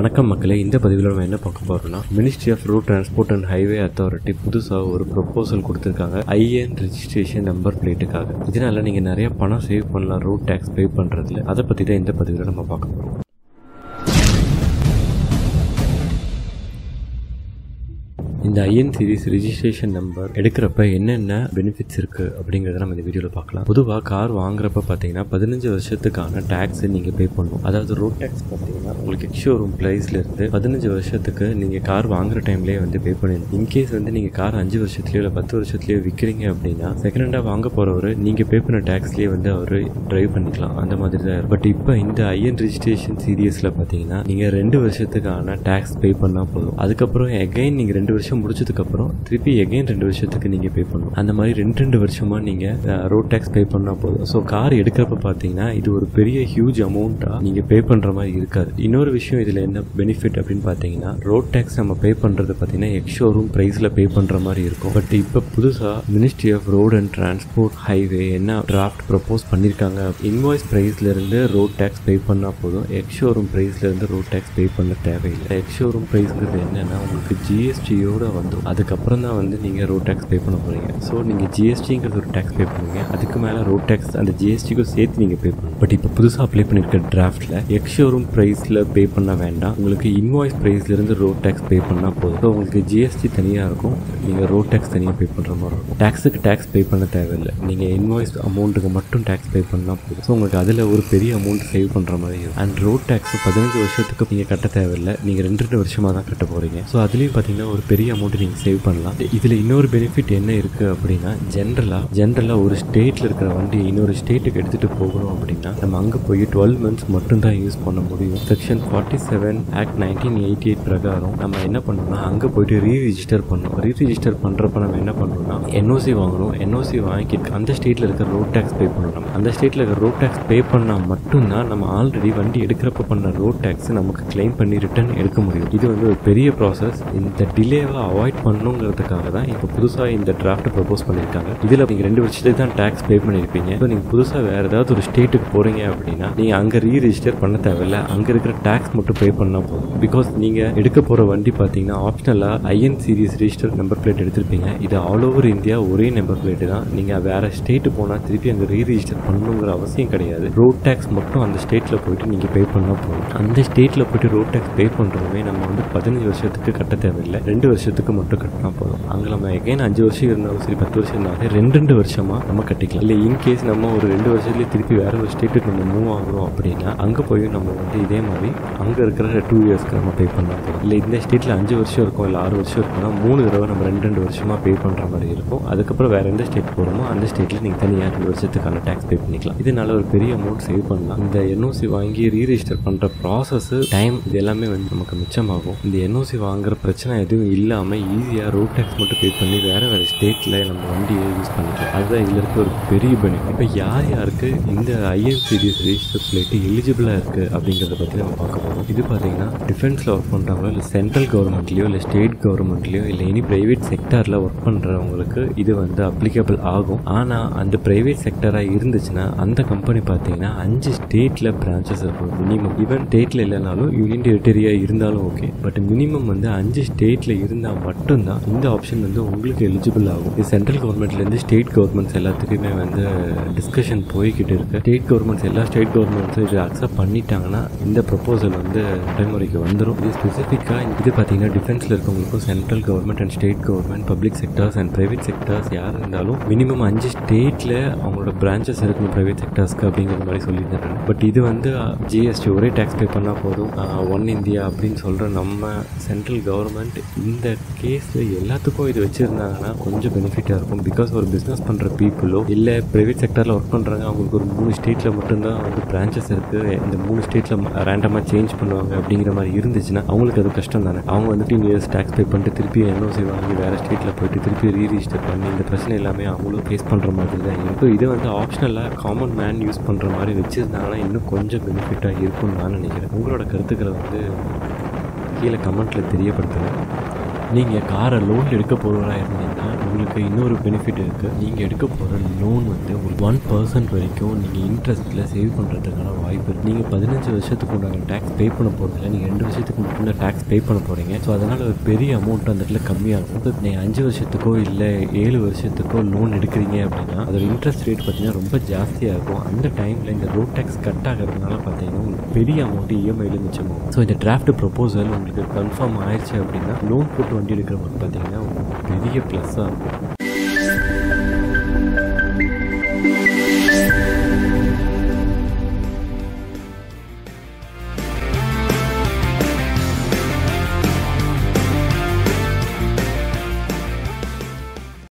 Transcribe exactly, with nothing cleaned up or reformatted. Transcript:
வணக்கம் மக்களே, இந்த பதிவில் நம்ம என்ன பார்க்க போறோம்னா ministry of road transport and highway authority புதுசாக ஒரு ப்ரொபோசல் கொடுத்துருக்காங்க ஐஎன் ரெஜிஸ்ட்ரேஷன் நம்பர் பிளேட்டுக்காக. இதனால நீங்கள் நிறைய பணம் சேவ் பண்ணலாம் ரோட் டேக்ஸ் பே பண்ணுறதுல. அதை பற்றி தான் இந்த பதிவில் நம்ம பார்க்க போகிறோம். இந்த ஐஎன் சீரிஸ் ரெஜிஸ்ட்ரேஷன் நம்பர் எடுக்கிறப்ப என்னென்ன பெனிஃபிட்ஸ் இருக்குது அப்படிங்கிறத நம்ம இந்த வீடியோவில் பார்க்கலாம். பொதுவாக கார் வாங்குறப்ப பார்த்தீங்கன்னா பதினஞ்சு வருஷத்துக்கான டேக்ஸை நீங்கள் பே பண்ணணும். அதாவது ரோட் டேக்ஸ் பார்த்தீங்கன்னா உங்களுக்கு எக்ஷோரூம் ப்ரைஸ்லேருந்து பதினஞ்சு வருஷத்துக்கு நீங்கள் கார் வாங்குற டைம்லேயே வந்து பே பண்ணிடணும். இன்கேஸ் வந்து நீங்கள் கார் அஞ்சு வருஷத்துலேயோ இல்லை பத்து வருஷத்துலேயோ விற்கிறீங்க அப்படின்னா செகண்ட் ஹேண்டாக வாங்க போகிறவர் நீங்கள் பே பண்ண டேக்ஸ்லேயே வந்து அவர் ட்ரைவ் பண்ணிக்கலாம். அந்த மாதிரி தான். பட் இப்போ இந்த ஐஎன் ரெஜிஸ்ட்ரேஷன் சீரியஸில் பார்த்தீங்கன்னா நீங்கள் ரெண்டு வருஷத்துக்கான டேக்ஸ் பே பண்ணால் போதும். அதுக்கப்புறம் எகைன் நீங்கள் ரெண்டு வருஷம் முடிச்சதுக்கு அப்புறம் திருப்பி எகைன் ரெண்டு வருஷத்துக்கு நீங்க பே பண்ணணும். அந்த மாதிரி ரெண்டு ரெண்டு வருஷமா நீங்க ரோட் டேக்ஸ் பே பண்ணா போதும். ஸோ கார் எடுக்கிறப்ப பாத்தீங்கன்னா இது ஒரு பெரிய ஹியூஜ் அமௌண்டா நீங்க பே பண்ற மாதிரி இருக்காது. இன்னொரு விஷயம் இதுல என்ன பெனிஃபிட் அப்படின்னு பாத்தீங்கன்னா ரோட் டேக்ஸ் நம்ம பே பண்றது பாத்தீங்கன்னா எக்ஷோரூம் பிரைஸ்ல பே பண்ற மாதிரி இருக்கும். பட் இப்ப புதுசா ministry of road and transport highway என்ன டிராஃப்ட் ப்ரப்போஸ் பண்ணிருக்காங்க, இன்வாய்ஸ் பிரைஸ்ல இருந்து ரோட் டேக்ஸ் பே பண்ணா போதும், எக்ஷோரூம் பிரைஸ்ல இருந்து ரோட் டேக்ஸ் பே பண்ண தேவையில்லை. எக்ஷோரூம் பிரைஸ்ங்கிறது என்னன்னா உங்களுக்கு ஜிஎஸ்டியோட வந்துடும். அதுக்கப்புறம் தான் வந்து நீங்கள் ரோட் டேக்ஸ் பே பண்ண போகிறீங்க. ஸோ நீங்கள் ஜிஎஸ்டிங்கிறது ஒரு டேக்ஸ் பே பண்ணுவீங்க, அதுக்கு மேலே ரோட் டேக்ஸ் அந்த ஜிஎஸ்டிக்கும் சேர்த்து நீங்கள் பே பண்ணணும். பட் இப்போ புதுசாக அப்ளை பண்ணியிருக்க டிராஃப்டில் எக்ஷோரூம் ப்ரைஸில் பே பண்ண வேண்டாம், உங்களுக்கு இன்வாய்ஸ் ப்ரைஸ்லேருந்து ரோட் டேக்ஸ் பே பண்ணால் போதும். ஸோ உங்களுக்கு ஜிஎஸ்டி தனியாக இருக்கும், நீங்கள் ரோட் டேக்ஸ் தனியாக பே பண்ணுற மாதிரி இருக்கும். டேக்ஸுக்கு டேக்ஸ் பே பண்ண தேவையில்லை, நீங்கள் இன்வாய்ஸ் அமௌண்ட்டுக்கு மட்டும் டேக்ஸ் பே பண்ணால் போதும். ஸோ உங்களுக்கு அதில் ஒரு பெரிய அமௌண்ட் சேவ் பண்ணுற மாதிரி இருக்கும். அண்ட் ரோட் டேக்ஸ் பதினஞ்சு வருஷத்துக்கு நீங்கள் கட்ட தேவையில்லை, நீங்கள் ரெண்டு ரெண்டு வருஷமாக தான் கட்ட போகிறீங்க. ஸோ அதுலேயும் பார்த்தீங்கன்னா ஒரு பெரிய அமௌண்ட் நீங்கள் சேவ் பண்ணலாம். இதில் இன்னொரு பெனிஃபிட் என்ன இருக்குது அப்படின்னா ஜென்ரலாக ஜென்ரலாக ஒரு ஸ்டேட்டில் இருக்கிற வண்டி இன்னொரு ஸ்டேட்டுக்கு எடுத்துகிட்டு போகணும் அப்படின்னா நம்ம அங்கே போய் டுவெல் மந்த்ஸ் மட்டும்தான் யூஸ் பண்ண முடியும். Section forty seven act nineteen eighty eight பிரகாரம் நம்ம என்ன பண்ணோம்னா அங்கே போய்ட்டு ரீ ரிஜிஸ்டர் பண்ணணும். ரீ ரிஜிஸ்டர் பண்ணுறப்ப நம்ம என்ன பண்ணணும்னா என்ஓசி வாங்கணும். என்ஓசி வாங்கிட்டு அந்த ஸ்டேட்டில் இருக்கிற ரோட் டேக்ஸ் பே பண்ணணும். அந்த ஸ்டேட்டில் இருக்கிற ரோட் டேக்ஸ் பே பண்ணால் மட்டும்தான் நம்ம ஆல்ரெடி வண்டி எடுக்கிறப்ப பண்ண ரோட் டேக்ஸ் நமக்கு கிளைம் பண்ணி ரிட்டர்ன் எடுக்க முடியும். இது வந்து ஒரு பெரிய ப்ராசஸ். இந்த டிலேவை அவாய்ட் பண்ணுங்கிறதுக்காக தான் இப்போ புதுசாக இந்த டிராஃப்ட் ப்ரப்போஸ் பண்ணியிருக்காங்க. இதில் நீங்கள் ரெண்டு வருஷத்துக்கு தான் டேக்ஸ் பே பண்ணியிருப்பீங்க. இப்போ நீங்கள் புதுசாக வேறு ஏதாவது ஒரு ஸ்டேட்டுக்கு போகிறீங்க அப்படின்னா நீங்கள் அங்கே ரீ ரிஜிஸ்டர் பண்ண தேவையில்லை, அங்கே இருக்கிற டேக்ஸ் மட்டும் பே பண்ணால் போதும். பிகாஸ் நீங்கள் எடுக்க போகிற வண்டி பார்த்தீங்கன்னா ஆப்ஷனலாக I N series register number plate எடுத்திருப்பீங்க. இது ஆல் ஓவர் இந்தியா ஒரே நம்பர் பிளேட்டு தான். நீங்கள் வேறு ஸ்டேட்டு போனால் திருப்பி அங்கே ரீ ரிஜிஸ்டர் பண்ணணுங்கிற அவசியம் கிடையாது. ரோட் டேக்ஸ் மட்டும் அந்த ஸ்டேட்டில் போயிட்டு நீங்கள் பே பண்ணால் போதும். அந்த ஸ்டேட்டில் போய்ட்டு ரோட் டேக்ஸ் பே பண்ணுறதுமே நம்ம வந்து பதினஞ்சு வருஷத்துக்கு கட்ட தேவையில்லை, ரெண்டு வருஷத்துக்கு மட்டும் கட்டினா போதும். அங்கே நம்ம எகைன் அஞ்சு வருஷம் இருந்தாலும் சரி பத்து வருஷம் இருந்தாலும் ரெண்டு ரெண்டு வருஷமா நம்ம கட்டிக்கலாம். இல்லை இன்கேஸ் நம்ம ஒரு ரெண்டு வருஷத்துலேயே திருப்பி வேற ஒரு ஸ்டேட்டுக்கு நம்ம மூவ் ஆகுறோம் அப்படின்னா அங்கே போய் நம்ம வந்து இதே மாதிரி அங்கே இருக்கிற டூ இயர்ஸ்க்கு நம்ம பே பண்ணா போதும். இல்லை இந்த ஸ்டேட்டில் அஞ்சு வருஷம் இருக்கும் இல்லை ஆறு வருஷம் இருக்குன்னா மூணு தடவை நம்ம ரெண்டு ரெண்டு வருஷமா பே பண்ணுற மாதிரி இருக்கும். அதுக்கப்புறம் வேற எந்த ஸ்டேட் போகிறோமோ அந்த ஸ்டேட்டில் நீங்கள் தனியாக ரெண்டு வருஷத்துக்கான டேக்ஸ் பே பண்ணிக்கலாம். இதனால ஒரு பெரிய அமௌண்ட் சேவ் பண்ணலாம். இந்த என்ஓசி வாங்கி ரீ ரெஜிஸ்டர் பண்ணுற ப்ராசஸ் டைம் இது எல்லாமே வந்து நமக்கு மிச்சமாகும். இந்த என்ஓசி வாங்குற பிரச்சனை எதுவும் இல்லாமல் ஈஸியாக ரோட் டேக்ஸ் மட்டும் பே பண்ணி வேறு வேறு ஸ்டேட்டில் நம்ம வண்டியை யூஸ் பண்ணிக்கலாம். அதுதான் இதில் இருக்க ஒரு பெரிய பெனிஃபிட். இப்போ யார் யாருக்கு இந்த ஐஎன் சீரிஸ் ரெஜிஸ்டர் பிளேட்டு எலிஜிபிளாக இருக்குது அப்படிங்கிறத பற்றி நம்ம பார்க்க போகிறோம். இது பார்த்தீங்கன்னா டிஃபென்ஸில் ஒர்க் பண்ணுறவங்களோ இல்லை சென்ட்ரல் கவர்மெண்ட்லேயோ இல்லை ஸ்டேட் கவர்மெண்ட்லேயோ இல்லை எனி ப்ரைவேட் செக்டாரில் ஒர்க் பண்ணுறவங்களுக்கு இது வந்து அப்ளிகபிள் ஆகும். ஆனால் அந்த ப்ரைவேட் செக்டராக இருந்துச்சுன்னா அந்த கம்பெனி பார்த்தீங்கன்னா அஞ்சு ஸ்டேட்டில் பிரான்ச்சஸ் இருக்கும் மினிமம். ஈவன் ஸ்டேட்டில் இல்லைனாலும் யூனியன் டெரிட்டரியாக இருந்தாலும் ஓகே, பட் மினிமம் வந்து அஞ்சு ஸ்டேட்டில் இருந்தால் மட்டும்தான் இந்த ஆப்ஷன் வந்து உங்களுக்கு எலிஜிபிள் ஆகும். இது சென்ட்ரல் கவர்மெண்ட்லேருந்து ஸ்டேட் கவர்மெண்ட்ஸ் எல்லாத்துக்குமே வந்து டிஸ்கஷன் போய்கிட்டு இருக்கு. ஸ்டேட் கவர்மெண்ட்ஸ் எல்லா ஸ்டேட் கவர்மெண்ட்ஸும் இதை அக்செப்ட் பண்ணிட்டாங்கன்னா இந்த ப்ரப்போசல் வந்து நடைமுறைக்கு வந்துடும். இது ஸ்பெசிஃபிக்காக இது பார்த்தீங்கன்னா டிஃபென்ஸில் இருக்கவங்களுக்கும் central government and state government public sectors and private sectors யார் இருந்தாலும் மினிமம் அஞ்சு ஸ்டேட்டில் அவங்களோட பிரான்ச்சஸ் இருக்கணும் ப்ரைவேட் செக்டர்ஸ்க்கு அப்படிங்கிற மாதிரி சொல்லியிருந்தாங்க. பட் இது வந்து ஜிஎஸ்டி ஒரே டேக்ஸ் பே பண்ணால் போதும், ஒன் இந்தியா அப்படின்னு சொல்கிற நம்ம சென்ட்ரல் கவர்மெண்ட் இந்த கேஸில் எல்லாத்துக்கும் இது வச்சுருந்தாங்கன்னா கொஞ்சம் பெனிஃபிட்டாக இருக்கும். பிகாஸ் ஒரு பிஸ்னஸ் பண்ணுற பீப்புளோ இல்லை ப்ரைவேட் செக்டரில் ஒர்க் பண்ணுறாங்க அவங்களுக்கு ஒரு மூணு ஸ்டேட்டில் மட்டும்தான் வந்து பிரான்ச்சஸ் இருக்குது, இந்த மூணு ஸ்டேட்டில் ரேண்டமாக சேஞ்ச் பண்ணுவாங்க அப்படிங்கிற மாதிரி இருந்துச்சுன்னா அவங்களுக்கு அது கஷ்டம் தானே. அவங்க வந்துட்டு இயர்ஸ் டேக்ஸ் பே பண்ணிட்டு திருப்பி என்ஓசி வாங்கி வேறு ஸ்டேட்டில் போயிட்டு திருப்பி ரீ ரிஜிஸ்டர் பண்ணி இந்த பிரச்சனை எல்லாமே அவங்களும் ஃபேஸ் பண்ணுற மாதிரி தான் இருக்கும். இது வந்து ஆப்ஷனலாக காமன் மேன் யூஸ் பண்ணுற மாதிரி வச்சுருந்தாங்கன்னா இன்னும் கொஞ்சம் பெனிஃபிட்டாக இருக்கும்னு நான் நினைக்கிறேன். உங்களோட கருத்துக்களை வந்து கீழே கமெண்ட்டில் தெரியப்படுத்துங்க. நீங்கள் காரை லோன் எடுக்க போகிறவராக இருந்தீங்கன்னா உங்களுக்கு இன்னொரு பெனிஃபிட் இருக்குது. நீங்கள் எடுக்க போகிற லோன் வந்து உங்களுக்கு ஒன் பர்சன்ட் வரைக்கும் நீங்கள் இன்ட்ரெஸ்ட்டில் சேவ் பண்ணுறதுக்கான வாய்ப்பு இருக்குது. நீங்கள் பதினஞ்சு வருஷத்துக்கு உண்டான டேக்ஸ் பே பண்ண போகிறதில்ல, நீங்கள் ரெண்டு வருஷத்துக்கு மட்டும் டேக்ஸ் பே பண்ண போகிறீங்க. ஸோ அதனால் ஒரு பெரிய அமௌண்ட் அந்த இடத்துல கம்மியாகும். ஸோ நீங்கள் அஞ்சு வருஷத்துக்கோ இல்லை ஏழு வருஷத்துக்கோ லோன் எடுக்கிறீங்க அப்படின்னா அதோட இன்ட்ரெஸ்ட் ரேட் பார்த்தீங்கன்னா ரொம்ப ஜாஸ்தியாக இருக்கும். அந்த டைமில் இந்த ரோட் டேக்ஸ் கட் ஆகிறதுனால பார்த்தீங்கன்னா உங்களுக்கு பெரிய அமௌண்ட் இஎம்ஐயில் மிச்சமாகும். ஸோ இந்த டிராஃப்ட் ப்ரொபோசல் உங்களுக்கு கன்ஃபார்ம் ஆயிடுச்சு அப்படின்னா லோன் போட்டு வண்டி எடுக்கிறவங்க பார்த்தீங்கன்னா பெரிய ப்ளஸ்ஸாக இருக்கும்.